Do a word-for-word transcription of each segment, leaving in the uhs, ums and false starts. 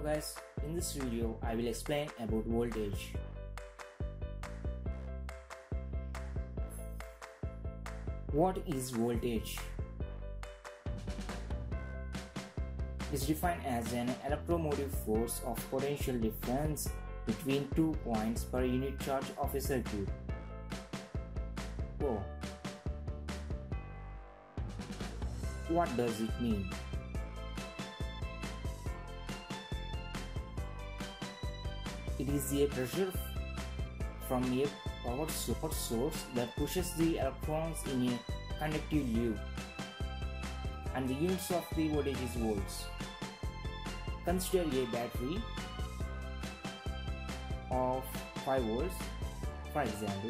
guys, in this video I will explain about voltage. What is voltage? It is defined as an electromotive force of potential difference between two points per unit charge of a circuit. Oh. What does it mean? It is a pressure from a power source that pushes the electrons in a conductive loop, and the units of the voltage is volts. Consider a battery of five volts, for example.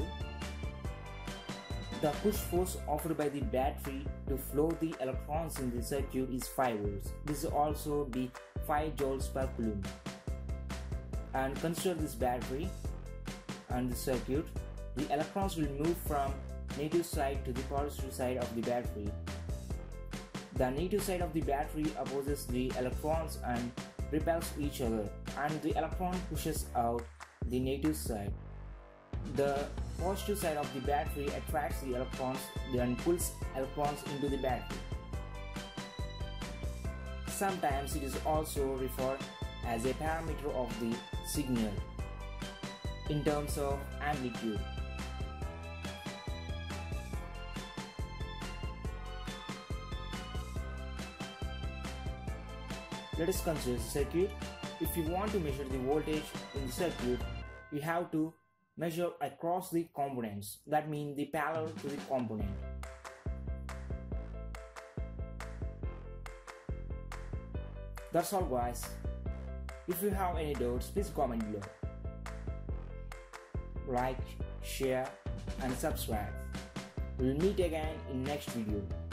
The push force offered by the battery to flow the electrons in the circuit is five volts. This is also the five joules per coulomb. And consider this battery and the circuit. The electrons will move from negative side to the positive side of the battery. The negative side of the battery opposes the electrons and repels each other, and the electron pushes out the negative side. The positive side of the battery attracts the electrons and pulls electrons into the battery. Sometimes it is also referred as a parameter of the signal in terms of amplitude. Let us consider the circuit. If you want to measure the voltage in the circuit, you have to measure across the components, that means the parallel to the component. That's all guys. If you have any doubts, please comment below. Like, share and subscribe. We'll meet again in next video.